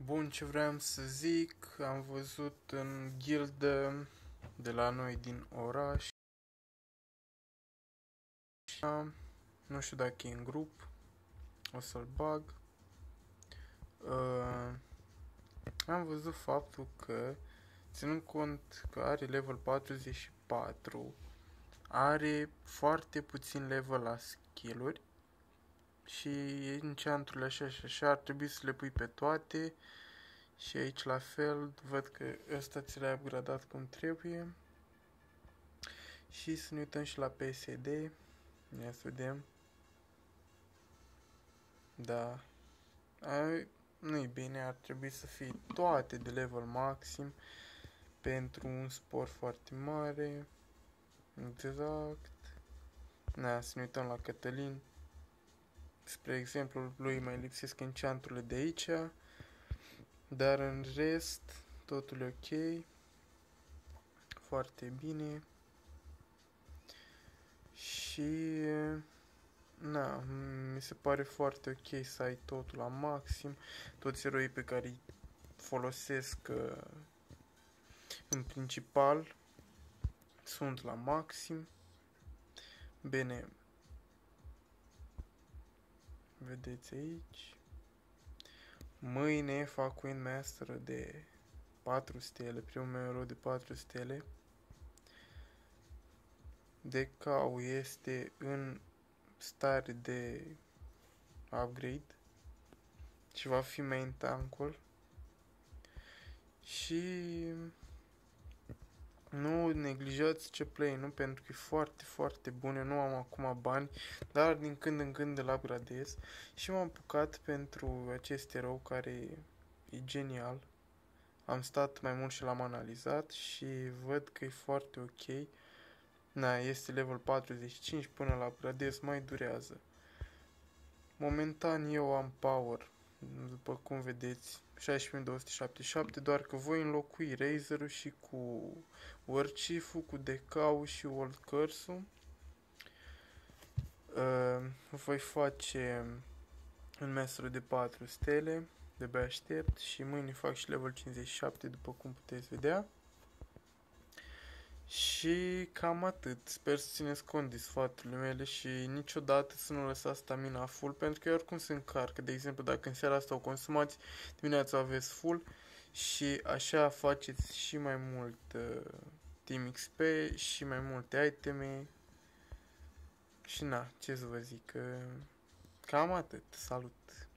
Bun, ce vreau să zic, am văzut în gildă de la noi din oraș, nu știu dacă e în grup, o să-l bag. Am văzut faptul că, ținând cont că are level 44, are foarte puțin level la skill-uri și enchant-urile așa și așa ar trebui să le pui pe toate. Și aici la fel, văd că ăsta ți l-ai upgradat cum trebuie. Și să ne uităm și la PSD. Ia să vedem. Da. Nu-i bine, ar trebui să fie toate de level maxim pentru un spor foarte mare. Exact. Da, să ne uităm la Cătălin. Spre exemplu, lui mai lipsesc enchanturile de aici. Dar în rest, totul e ok. Foarte bine. Și na, mi se pare foarte ok să ai totul la maxim. Toți eroii pe care îi folosesc în principal sunt la maxim. Bine, vedeți aici. Mâine fac Windmaster de 4 stele, primul meu erou de 4 stele. Decau este în stare de upgrade și va fi main tank-ul. Și nu neglijați ce play, nu, pentru că e foarte, foarte bun. Eu nu am acum bani, dar din când în când îl upgradez. Și m-am apucat pentru acest erou care e genial. Am stat mai mult și l-am analizat și văd că e foarte ok. Na, este level 45, până la upgradez mai durează. Momentan eu am power, după cum vedeți, 16277, doar că voi înlocui Razor-ul și cu Warchief-ul, cu Decau și Old Curse-ul. Voi face un master de 4 stele, de-abia aștept, și mâine fac și level 57, după cum puteți vedea. Și cam atât. Sper să țineți cont de sfaturile mele și niciodată să nu lăsați stamina full, pentru că oricum se încarcă. De exemplu, dacă în seara asta o consumați, dimineața aveți full și așa faceți și mai mult Team XP și mai multe iteme. Și na, ce să vă zic, cam atât. Salut!